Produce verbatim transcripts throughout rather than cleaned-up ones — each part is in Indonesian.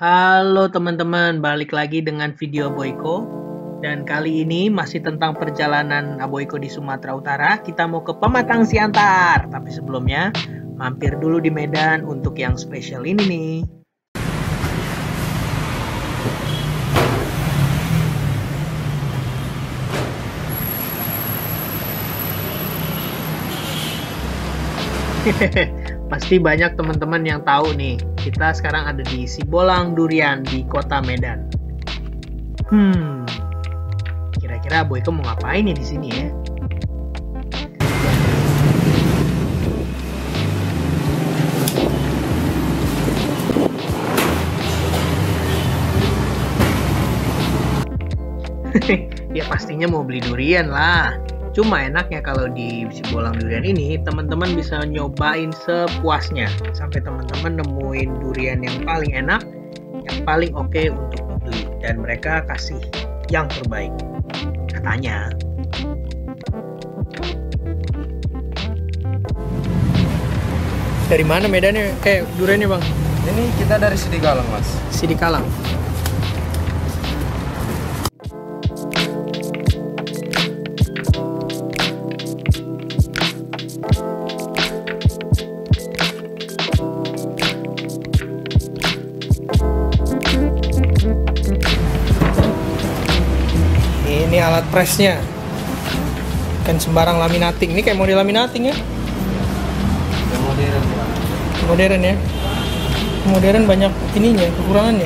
Halo teman-teman, balik lagi dengan video Boyko. Dan kali ini masih tentang perjalanan Aboyko di Sumatera Utara. Kita mau ke Pematang Siantar. Tapi sebelumnya, mampir dulu di Medan untuk yang spesial ini nih. Pasti banyak teman-teman yang tahu nih, kita sekarang ada di Sibolang Durian di kota Medan. Hmm, kira-kira Boyko mau ngapain nih di sini ya? Ya pastinya mau beli durian lah. Cuma enaknya kalau di Sibolang Durian ini teman-teman bisa nyobain sepuasnya sampai teman-teman nemuin durian yang paling enak, yang paling oke okay untuk dibeli, dan mereka kasih yang terbaik katanya. Dari mana Medannya? Eh, duriannya bang? Ini kita dari Sidikalang mas. Sidikalang. Ini alat presnya, kan sembarang laminating. Ini kayak model laminating ya? Yang modern. Modern ya. Modern banyak ininya, kekurangannya.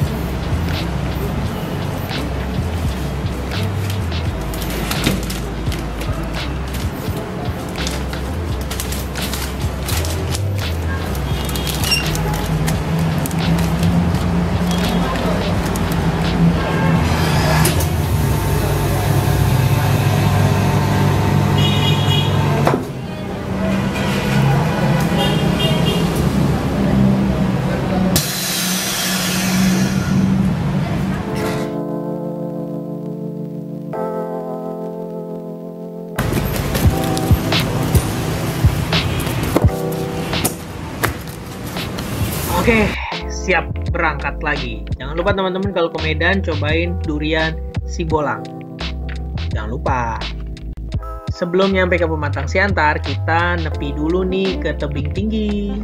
Oke, siap berangkat lagi. Jangan lupa teman-teman kalau ke Medan cobain durian Sibolang. Jangan lupa. Sebelum nyampe ke Pematang Siantar, kita nepi dulu nih ke tebing tinggi.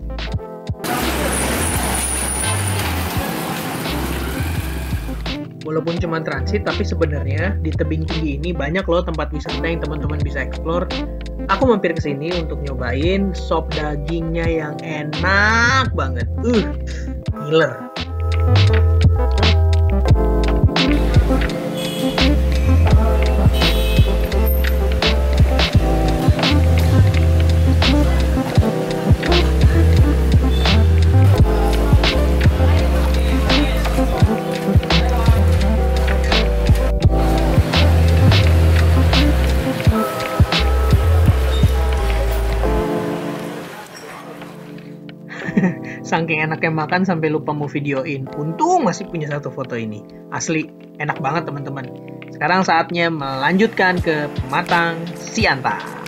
Walaupun cuma transit, tapi sebenarnya di tebing tinggi ini banyak loh tempat wisata yang teman-teman bisa explore. Aku mampir ke sini untuk nyobain sop dagingnya yang enak banget. Uh, ngiler. Saking enaknya makan sampai lupa mau videoin. Untung masih punya satu foto ini. Asli, enak banget teman-teman. Sekarang saatnya melanjutkan ke Pematang Siantar.